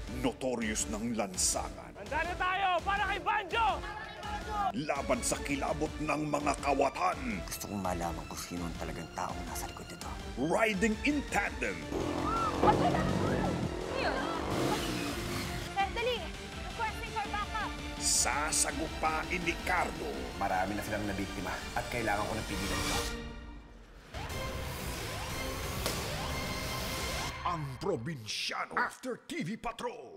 notorious ng lansangan. Handa na tayo para kay Banjo! Laban sa kilabot ng mga kawatan. Gusto kong malaman kung sino ang talagang taong nasa likod nito. Riding in tandem. Dali! Requesting for backup! Sasagupain ni Cardo. Marami na silang nabiktima at kailangan ko ng pigilan ito. Ang probinsyano after TV Patrol.